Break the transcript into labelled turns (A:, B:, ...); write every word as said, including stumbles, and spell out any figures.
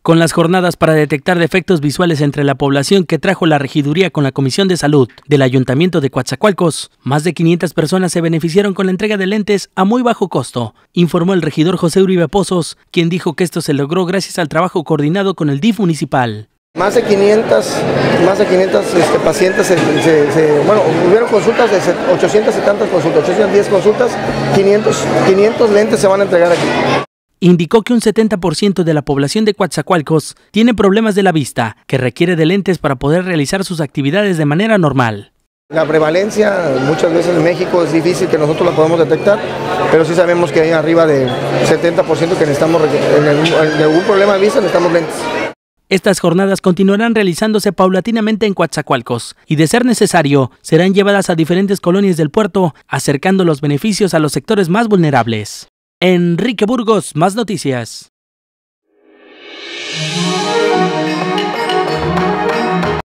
A: Con las jornadas para detectar defectos visuales entre la población que trajo la regiduría con la Comisión de Salud del Ayuntamiento de Coatzacoalcos, más de quinientas personas se beneficiaron con la entrega de lentes a muy bajo costo, informó el regidor José Uribe Pozos, quien dijo que esto se logró gracias al trabajo coordinado con el D I F municipal.
B: Más de quinientas, más de quinientas este, pacientes, se, se, se, bueno, hubieron consultas de ochocientas y tantas consultas, ochocientas diez consultas, quinientos, quinientos lentes se van a entregar aquí.
A: Indicó que un setenta por ciento de la población de Coatzacoalcos tiene problemas de la vista, que requiere de lentes para poder realizar sus actividades de manera normal.
B: La prevalencia muchas veces en México es difícil que nosotros la podamos detectar, pero sí sabemos que hay arriba de setenta por ciento que necesitamos, en algún problema de vista necesitamos lentes.
A: Estas jornadas continuarán realizándose paulatinamente en Coatzacoalcos y, de ser necesario, serán llevadas a diferentes colonias del puerto, acercando los beneficios a los sectores más vulnerables. Enrique Burgos, Más Noticias.